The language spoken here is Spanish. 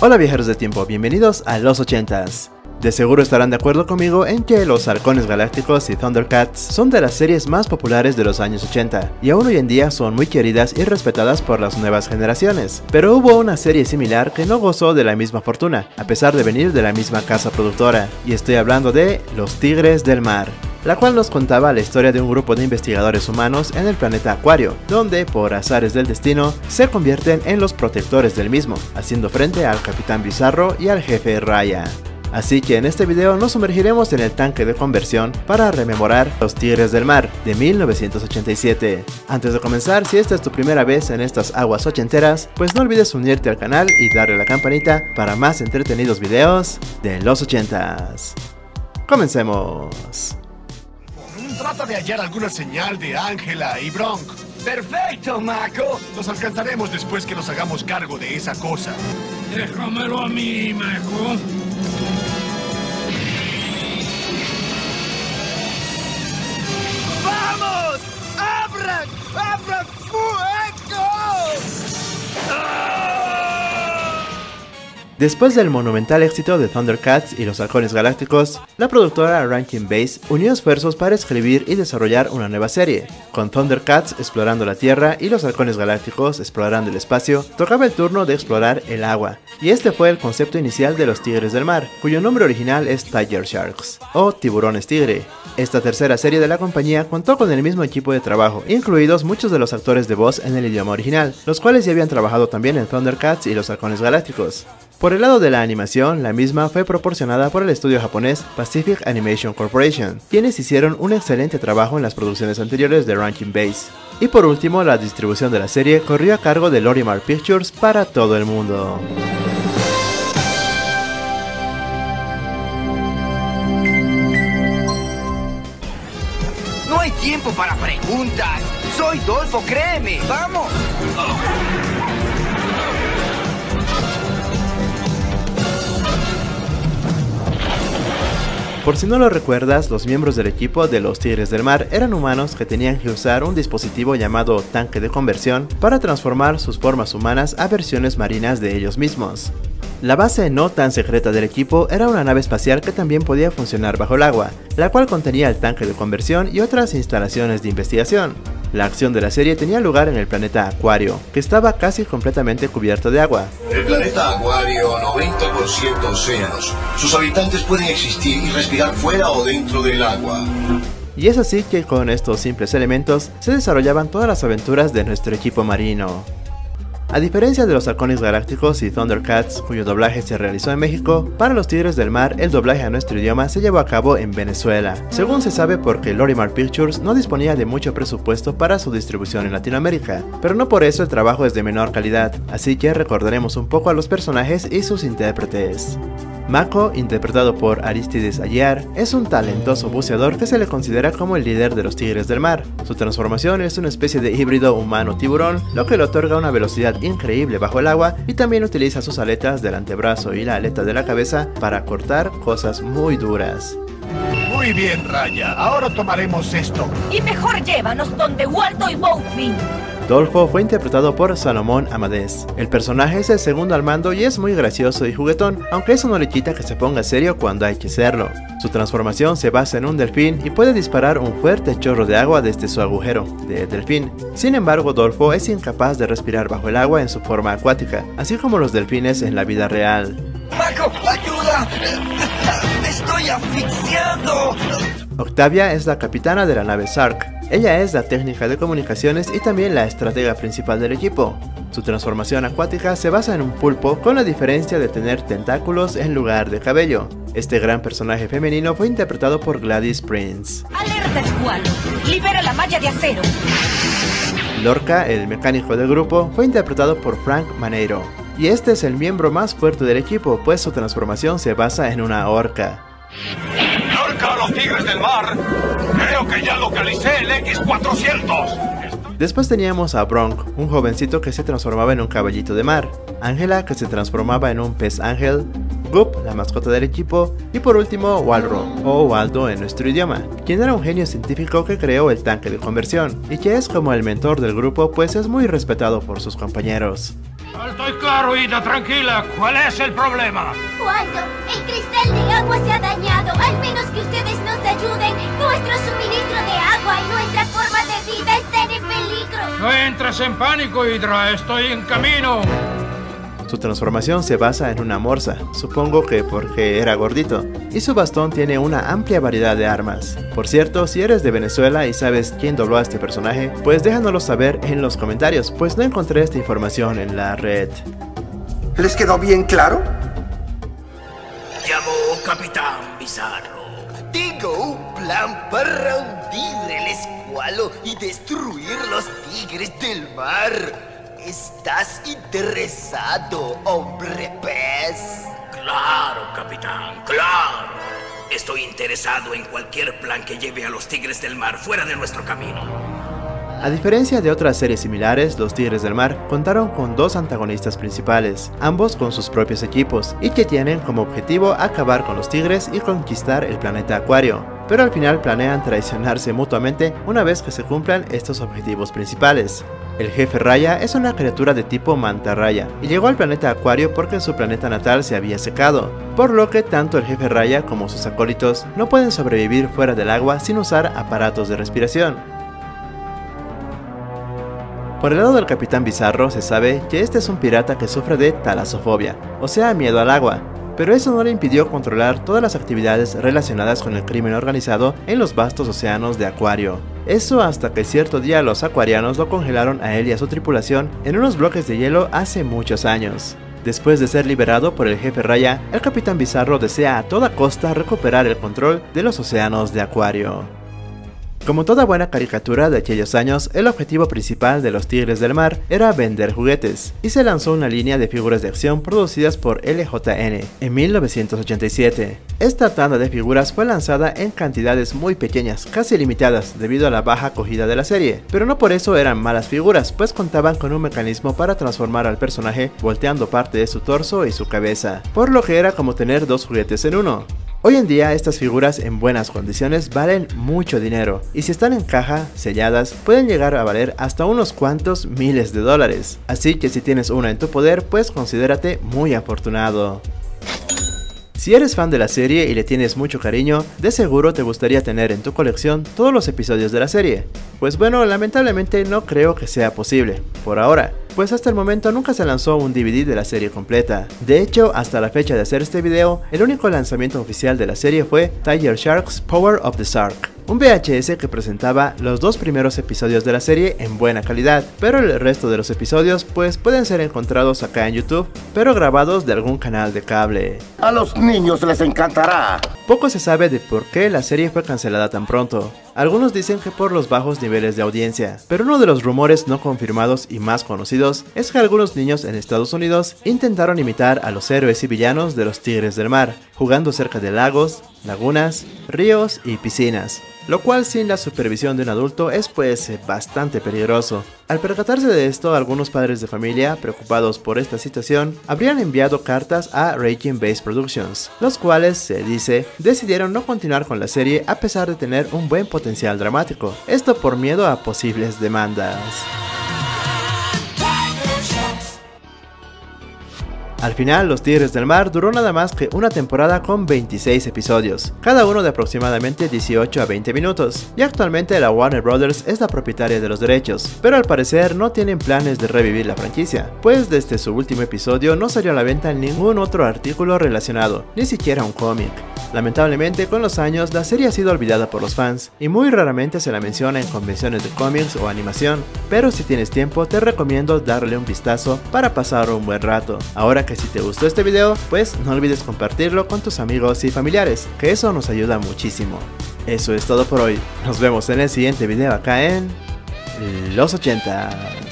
Hola viajeros de tiempo, bienvenidos a los 80s. De seguro estarán de acuerdo conmigo en que los Halcones Galácticos y Thundercats son de las series más populares de los años 80 y aún hoy en día son muy queridas y respetadas por las nuevas generaciones. Pero hubo una serie similar que no gozó de la misma fortuna, a pesar de venir de la misma casa productora, y estoy hablando de Los Tigres del Mar, la cual nos contaba la historia de un grupo de investigadores humanos en el planeta Acuario, donde por azares del destino se convierten en los protectores del mismo, haciendo frente al Capitán Bizarro y al Jefe Raya. Así que en este video nos sumergiremos en el tanque de conversión para rememorar Los Tigres del Mar de 1987. Antes de comenzar, si esta es tu primera vez en estas aguas ochenteras, pues no olvides unirte al canal y darle a la campanita para más entretenidos videos de los 80s. Comencemos. Trata de hallar alguna señal de Ángela y Bronk. ¡Perfecto, Mako! Nos alcanzaremos después que nos hagamos cargo de esa cosa. Déjamelo a mí, Mako. ¡Vamos! ¡Abran! ¡Abran fuego! Después del monumental éxito de Thundercats y los Halcones Galácticos, la productora Rankin Bass unió esfuerzos para escribir y desarrollar una nueva serie. Con Thundercats explorando la Tierra y los Halcones Galácticos explorando el espacio, tocaba el turno de explorar el agua, y este fue el concepto inicial de Los Tigres del Mar, cuyo nombre original es Tiger Sharks, o Tiburones Tigre. Esta tercera serie de la compañía contó con el mismo equipo de trabajo, incluidos muchos de los actores de voz en el idioma original, los cuales ya habían trabajado también en Thundercats y los Halcones Galácticos. Por el lado de la animación, la misma fue proporcionada por el estudio japonés Pacific Animation Corporation, quienes hicieron un excelente trabajo en las producciones anteriores de Rankin Bass. Y por último, la distribución de la serie corrió a cargo de Lorimar Pictures para todo el mundo. No hay tiempo para preguntas. Soy Dolfo, créeme. ¡Vamos! Por si no lo recuerdas, los miembros del equipo de Los Tigres del Mar eran humanos que tenían que usar un dispositivo llamado tanque de conversión para transformar sus formas humanas a versiones marinas de ellos mismos. La base no tan secreta del equipo era una nave espacial que también podía funcionar bajo el agua, la cual contenía el tanque de conversión y otras instalaciones de investigación. La acción de la serie tenía lugar en el planeta Acuario, que estaba casi completamente cubierto de agua. El planeta Acuario, 90% océanos. Sus habitantes pueden existir y respirar fuera o dentro del agua. Y es así que con estos simples elementos se desarrollaban todas las aventuras de nuestro equipo marino. A diferencia de los Halcones Galácticos y Thundercats, cuyo doblaje se realizó en México, para Los Tigres del Mar el doblaje a nuestro idioma se llevó a cabo en Venezuela, según se sabe porque Lorimar Pictures no disponía de mucho presupuesto para su distribución en Latinoamérica, pero no por eso el trabajo es de menor calidad, así que recordaremos un poco a los personajes y sus intérpretes. Mako, interpretado por Aristides Ayar, es un talentoso buceador que se le considera como el líder de los Tigres del Mar. Su transformación es una especie de híbrido humano-tiburón, lo que le otorga una velocidad increíble bajo el agua, y también utiliza sus aletas del antebrazo y la aleta de la cabeza para cortar cosas muy duras. Muy bien, Raya. Ahora tomaremos esto. Y mejor llévanos donde Waldo y Boatman. Dolfo fue interpretado por Salomón Amadés. El personaje es el segundo al mando y es muy gracioso y juguetón, aunque eso no le quita que se ponga serio cuando hay que serlo. Su transformación se basa en un delfín y puede disparar un fuerte chorro de agua desde su agujero de delfín. Sin embargo, Dolfo es incapaz de respirar bajo el agua en su forma acuática, así como los delfines en la vida real. ¡Mako, ayuda! ¡Estoy asfixiando! Octavia es la capitana de la nave Sark. Ella es la técnica de comunicaciones y también la estratega principal del equipo. Su transformación acuática se basa en un pulpo, con la diferencia de tener tentáculos en lugar de cabello. Este gran personaje femenino fue interpretado por Gladys Prince. ¡Alerta, Squall! ¡Libera la malla de acero! Lorca, el mecánico del grupo, fue interpretado por Frank Maneiro. Y este es el miembro más fuerte del equipo, pues su transformación se basa en una orca. ¡Lorca a los Tigres del Mar! Creo que ya localicé el X-400. Después teníamos a Bronk, un jovencito que se transformaba en un caballito de mar, Ángela, que se transformaba en un pez ángel, Goop, la mascota del equipo, y por último Walro, o Waldo en nuestro idioma, quien era un genio científico que creó el tanque de conversión, y que es como el mentor del grupo, pues es muy respetado por sus compañeros. Estoy claro, Ida, tranquila. ¿Cuál es el problema? Waldo, el cristal de agua se ha dañado. Al menos que ustedes nos ayuden. Nuestro suministro de agua y nuestra forma de vida están en peligro. No entres en pánico, Hydra. Estoy en camino. Su transformación se basa en una morsa, supongo que porque era gordito, y su bastón tiene una amplia variedad de armas. Por cierto, si eres de Venezuela y sabes quién dobló a este personaje, pues déjanoslo saber en los comentarios, pues no encontré esta información en la red. ¿Les quedó bien claro? Llamo Capitán Bizarro. Tengo un plan para hundir el escualo y destruir los tigres del mar. ¿Estás interesado, hombre pez? Claro, capitán, claro. Estoy interesado en cualquier plan que lleve a los tigres del mar fuera de nuestro camino. A diferencia de otras series similares, los Tigres del Mar contaron con dos antagonistas principales, ambos con sus propios equipos, y que tienen como objetivo acabar con los tigres y conquistar el planeta Acuario, pero al final planean traicionarse mutuamente una vez que se cumplan estos objetivos principales. El jefe Raya es una criatura de tipo mantarraya y llegó al planeta Acuario porque su planeta natal se había secado, por lo que tanto el jefe Raya como sus acólitos no pueden sobrevivir fuera del agua sin usar aparatos de respiración. Por el lado del Capitán Bizarro se sabe que este es un pirata que sufre de talasofobia, o sea miedo al agua, pero eso no le impidió controlar todas las actividades relacionadas con el crimen organizado en los vastos océanos de Acuario. Eso hasta que cierto día los acuarianos lo congelaron a él y a su tripulación en unos bloques de hielo hace muchos años. Después de ser liberado por el jefe Raya, el Capitán Bizarro desea a toda costa recuperar el control de los océanos de Acuario. Como toda buena caricatura de aquellos años, el objetivo principal de los Tigres del Mar era vender juguetes, y se lanzó una línea de figuras de acción producidas por LJN en 1987. Esta tanda de figuras fue lanzada en cantidades muy pequeñas, casi limitadas, debido a la baja acogida de la serie, pero no por eso eran malas figuras, pues contaban con un mecanismo para transformar al personaje volteando parte de su torso y su cabeza, por lo que era como tener dos juguetes en uno. Hoy en día estas figuras en buenas condiciones valen mucho dinero, y si están en caja, selladas, pueden llegar a valer hasta unos cuantos miles de dólares. Así que si tienes una en tu poder, pues considérate muy afortunado. Si eres fan de la serie y le tienes mucho cariño, de seguro te gustaría tener en tu colección todos los episodios de la serie. Pues bueno, lamentablemente no creo que sea posible, por ahora, pues hasta el momento nunca se lanzó un DVD de la serie completa. De hecho, hasta la fecha de hacer este video, el único lanzamiento oficial de la serie fue Tiger Shark's Power of the Shark, un VHS que presentaba los dos primeros episodios de la serie en buena calidad, pero el resto de los episodios pues pueden ser encontrados acá en YouTube, pero grabados de algún canal de cable. A los niños les encantará. Poco se sabe de por qué la serie fue cancelada tan pronto. Algunos dicen que por los bajos niveles de audiencia, pero uno de los rumores no confirmados y más conocidos es que algunos niños en Estados Unidos intentaron imitar a los héroes y villanos de los Tigres del Mar, jugando cerca de lagos, lagunas, ríos y piscinas, lo cual sin la supervisión de un adulto es pues bastante peligroso. Al percatarse de esto, algunos padres de familia, preocupados por esta situación, habrían enviado cartas a Raging Base Productions, los cuales, se dice, decidieron no continuar con la serie a pesar de tener un buen potencial dramático, esto por miedo a posibles demandas. Al final, Los Tigres del Mar duró nada más que una temporada con 26 episodios, cada uno de aproximadamente 18 a 20 minutos, y actualmente la Warner Brothers es la propietaria de los derechos, pero al parecer no tienen planes de revivir la franquicia, pues desde su último episodio no salió a la venta ningún otro artículo relacionado, ni siquiera un cómic. Lamentablemente, con los años, la serie ha sido olvidada por los fans, y muy raramente se la menciona en convenciones de cómics o animación, pero si tienes tiempo te recomiendo darle un vistazo para pasar un buen rato. Ahora que si te gustó este video, pues no olvides compartirlo con tus amigos y familiares, que eso nos ayuda muchísimo. Eso es todo por hoy, nos vemos en el siguiente video acá en Los 80.